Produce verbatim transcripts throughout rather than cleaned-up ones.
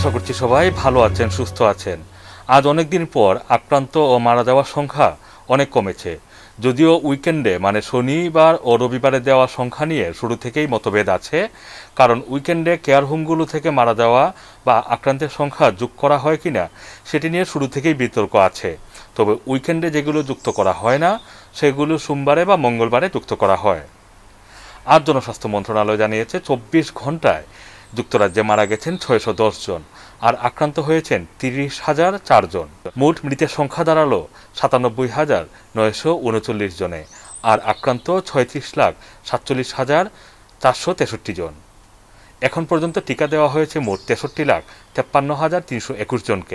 আশা করছি সবাই ভালো আছেন, সুস্থ আছেন। আজ অনেক দিন পর আক্রান্ত ও মারা যাওয়ার সংখ্যা অনেক কমেছে। যদিও উইকেন্ডে মানে শনিবার ও রবিবারে দেওয়া সংখ্যা নিয়ে শুরু থেকেই মতভেদ আছে, কারণ উইকেন্ডে কেয়ার হোমগুলো থেকে মারা যাওয়া বা আক্রান্তের সংখ্যা যোগ করা হয় কিনা সেটি নিয়ে শুরু থেকেই বিতর্ক আছে। তবে উইকেন্ডে যেগুলো যুক্ত করা হয় না সেগুলো সোমবারে বা মঙ্গলবারে যুক্ত করা হয়। আর জনস্বাস্থ্য মন্ত্রণালয় জানিয়েছে চব্বিশ ঘন্টায় যুক্তরাজ্যে মারা গেছেন ছয়শো দশ জন আর আক্রান্ত হয়েছেন তিরিশ হাজার চার জন। মোট মৃতের সংখ্যা দাঁড়ালো সাতানব্বই হাজার নয়শো উনচল্লিশ জনে আর আক্রান্ত ছয়ত্রিশ লাখ সাতচল্লিশ হাজার চারশো তেষট্টি জন। এখন পর্যন্ত টিকা দেওয়া হয়েছে মোট তেষট্টি লাখ তেপ্পান্ন হাজার তিনশো একুশ জনকে।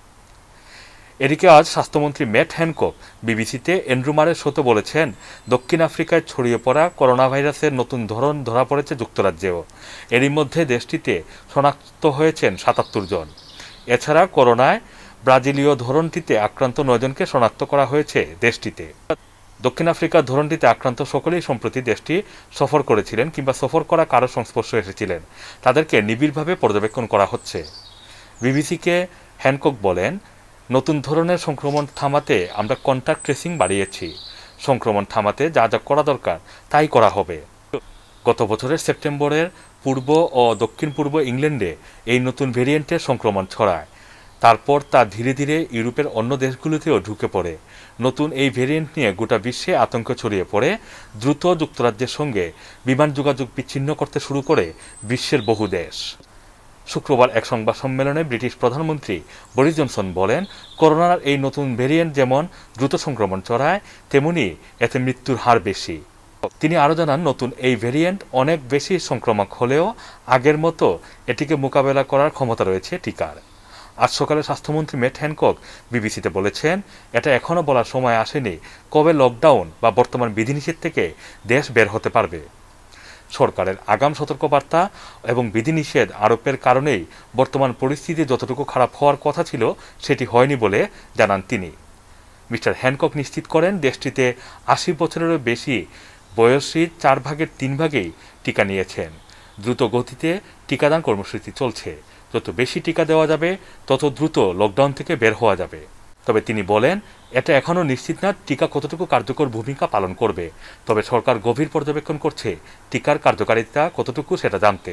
এদিকে আজ স্বাস্থ্যমন্ত্রী ম্যাট হ্যানকক বিবিসিতে এন্ড্রুমারের শোতে বলেছেন, দক্ষিণ আফ্রিকায় ছড়িয়ে পড়া করোনা ভাইরাসের নতুন ধরন ধরা পড়েছে যুক্তরাজ্যেও। এরই মধ্যে দেশটিতে শনাক্ত হয়েছেন সাতাত্তর জন। এছাড়া করোনায় ব্রাজিলীয় ধরনটিতে আক্রান্ত নয় জনকে শনাক্ত করা হয়েছে দেশটিতে। দক্ষিণ আফ্রিকার ধরনটিতে আক্রান্ত সকলেই সম্প্রতি দেশটি সফর করেছিলেন কিংবা সফর করা কারো সংস্পর্শে এসেছিলেন। তাদেরকে নিবিড়ভাবে পর্যবেক্ষণ করা হচ্ছে। বিবিসিকে হ্যানকক বলেন, নতুন ধরনের সংক্রমণ থামাতে আমরা কন্টাক্ট ট্রেসিং বাড়িয়েছি। সংক্রমণ থামাতে যা যা করা দরকার তাই করা হবে। গত বছরের সেপ্টেম্বরের পূর্ব ও দক্ষিণ পূর্ব ইংল্যান্ডে এই নতুন ভেরিয়েন্টের সংক্রমণ ছড়ায়। তারপর তা ধীরে ধীরে ইউরোপের অন্য দেশগুলোতেও ঢুকে পড়ে। নতুন এই ভেরিয়েন্ট নিয়ে গোটা বিশ্বে আতঙ্ক ছড়িয়ে পড়ে। দ্রুত যুক্তরাজ্যের সঙ্গে বিমান যোগাযোগ বিচ্ছিন্ন করতে শুরু করে বিশ্বের বহু দেশ। শুক্রবার এক সংবাদ সম্মেলনে ব্রিটিশ প্রধানমন্ত্রী বরিস জনসন বলেন, করোনার এই নতুন ভেরিয়েন্ট যেমন দ্রুত সংক্রমণ ছড়ায়, তেমনি এতে মৃত্যুর হার বেশি। তিনি আরও জানান, নতুন এই ভেরিয়েন্ট অনেক বেশি সংক্রামক হলেও আগের মতো এটিকে মোকাবেলা করার ক্ষমতা রয়েছে টিকার। আজ সকালে স্বাস্থ্যমন্ত্রী ম্যাট হ্যানকক বিবিসিতে বলেছেন, এটা এখনও বলার সময় আসেনি কবে লকডাউন বা বর্তমান বিধিনিষেধ থেকে দেশ বের হতে পারবে। সরকারের আগাম সতর্কবার্তা এবং বিধিনিষেধ আরোপের কারণেই বর্তমান পরিস্থিতি যতটুকু খারাপ হওয়ার কথা ছিল সেটি হয়নি বলে জানান তিনি। মিস্টার হ্যানকক নিশ্চিত করেন, দেশটিতে আশি বছরেরও বেশি বয়সী চার ভাগের তিন ভাগেই টিকা নিয়েছেন। দ্রুত গতিতে টিকাদান কর্মসূচি চলছে। যত বেশি টিকা দেওয়া যাবে তত দ্রুত লকডাউন থেকে বের হওয়া যাবে। তবে তিনি বলেন, এটা এখনও নিশ্চিত না টিকা কতটুকু কার্যকর ভূমিকা পালন করবে। তবে সরকার গভীর পর্যবেক্ষণ করছে টিকার কার্যকারিতা কতটুকু সেটা জানতে।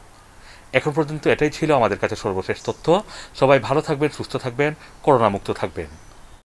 এখন পর্যন্ত এটাই ছিল আমাদের কাছে সর্বশেষ তথ্য। সবাই ভালো থাকবেন, সুস্থ থাকবেন, করোনা মুক্ত থাকবেন।